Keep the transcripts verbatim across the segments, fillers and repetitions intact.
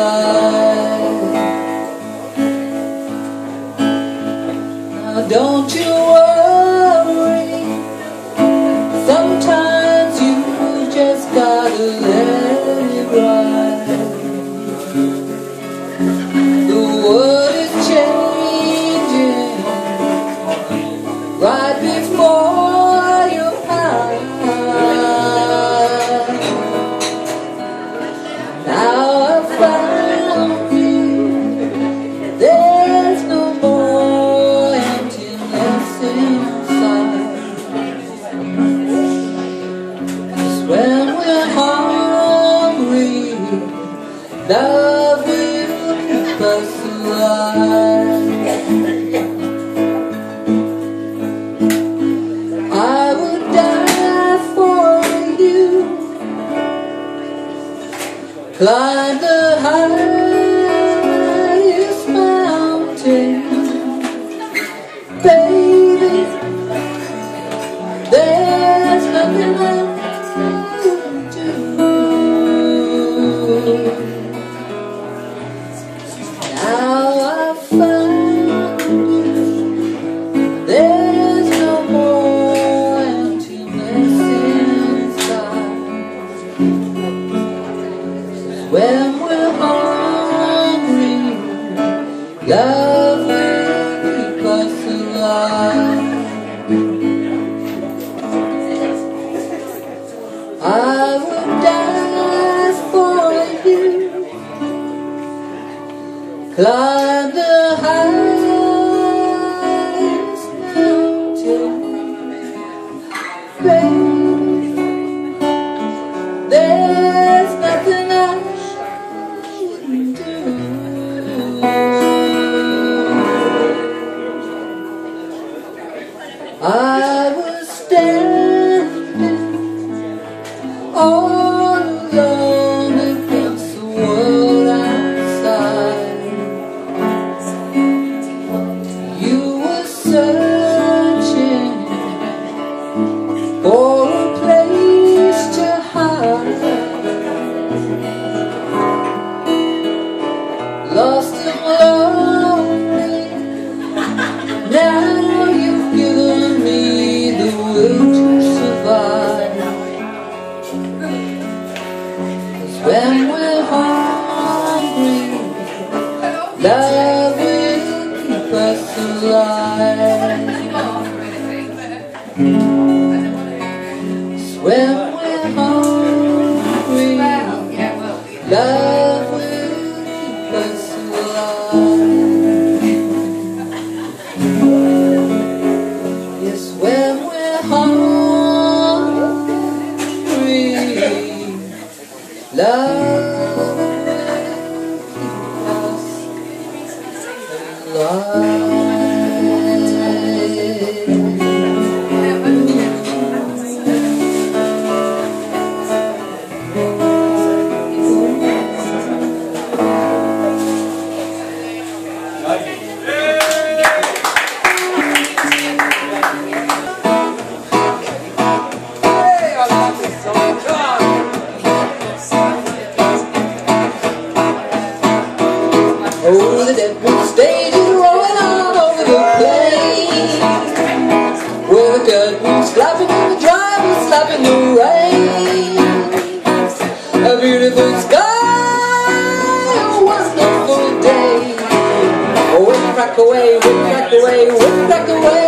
slide. Now don't you worry, sometimes you just gotta let it ride. The world is changing right before your eyes. Now I found you, there's no more emptiness inside. 'Cause when we're hungry, love will keep us alive. I would die for you, climb the highest mountain, baby. There's nothing left to do. Now I found you, there's no more emptiness inside. When we're hungry, love will keep us alive. I would die for you, climb the highest mountain, baby. There's nothing I shouldn't do. I was standing all alone against the world outside. You were searching for a place to hide, lost and lonely. Now you've given me the will to survive. 'Cause when we're hungry, love will keep us alive. 'Cause when we're hungry, love will keep us alive. Yes, when we're hungry, love will keep us alive. Oh, the deadwood stage is rolling on over the plain, where the curtain's flapping and the driver's slapping the rain. A beautiful sky, a wonderful day. Oh, wind crack away, wind crack away, wind crack away.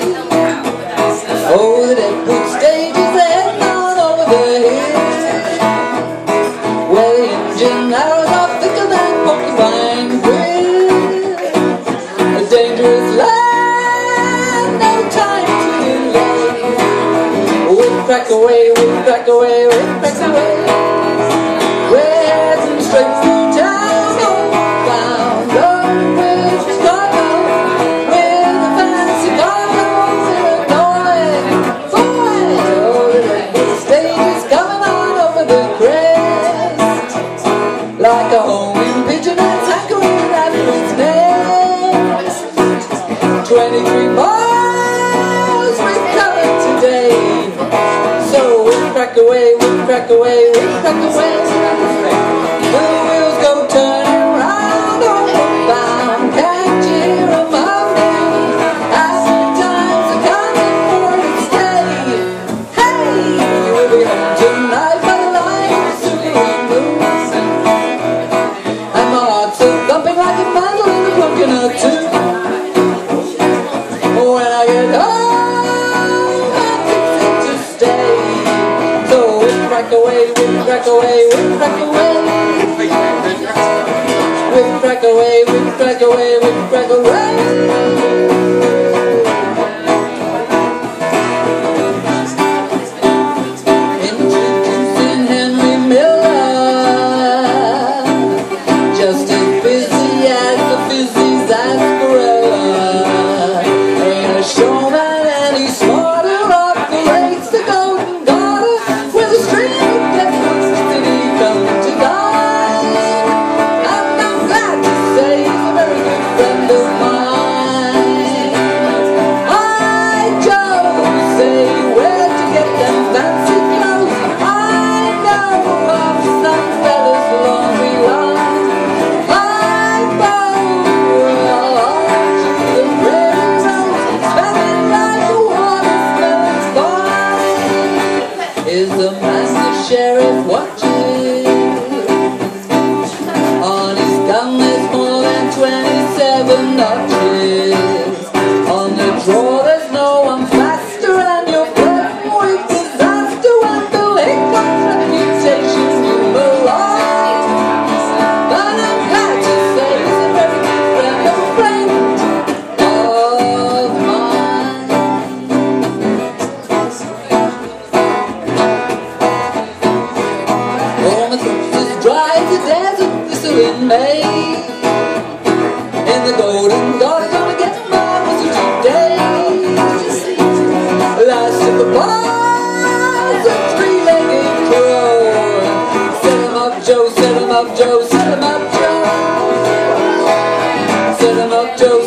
Oh, the deadwood stage is heading on over the hill, where the engine arrows are thicker than porcupine quill. A dangerous land, no time to delay. Wind crack away, wind crack away, wind crack away. We're heading straight through town, northbound, going with Chicago, with a fancy cargo, Illinois, forward. Oh, the stage is coming on over the crest, like a homing pigeon that's hankering after its nest. Twenty-three miles we've covered today, so wind crack away, wind crack away, wind crack away. The wheels go turning. away with Gregor Rain. Introducing Henry Miller, just as busy as the fizzy sarsaparilla. Ain't a showman any smarter off the lakes, the Golden Garter, with a stream of deathwoods did he come to dine. And I'm glad to say he's a very good friend of mine. Hi, Joe, say where'd you get them fancy clothes? I know of some fella's laundry line. Hi, Bo, to the prairie road, smelling like the water smells fine. Is the master sheriff watching? On his gun there's more than twenty-seven notches. On the draw there's no one faster, and you're flirting with disaster when the Lincoln's reputation you malign. But I'm glad to say he's a very good friend of a friend of mine. Oh, my throat is dry as a desert thistle in May. In the Golden Garter gonna get mine was a today. Last at the bars, a three-legged crow. Set him up, Joe, set him up, Joe, set him up, Joe. Set him up, Joe.